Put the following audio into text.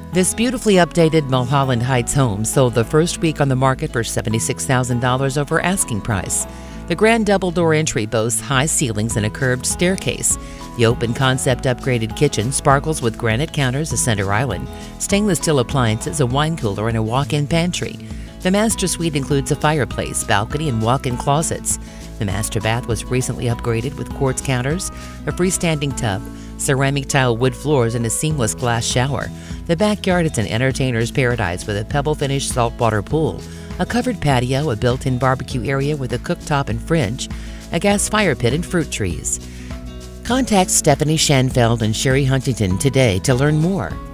This beautifully updated Mulholland Heights home sold the first week on the market for $76,000 over asking price. The grand double-door entry boasts high ceilings and a curved staircase. The open-concept upgraded kitchen sparkles with granite counters, a center island, stainless steel appliances, a wine cooler, and a walk-in pantry. The master suite includes a fireplace, balcony, and walk-in closets. The master bath was recently upgraded with quartz counters, a freestanding tub, ceramic tile wood floors, and a seamless glass shower. The backyard is an entertainer's paradise with a pebble-finished saltwater pool, a covered patio, a built-in barbecue area with a cooktop and fridge, a gas fire pit, and fruit trees. Contact Stephanie Schanfeld and Sherry Huntington today to learn more.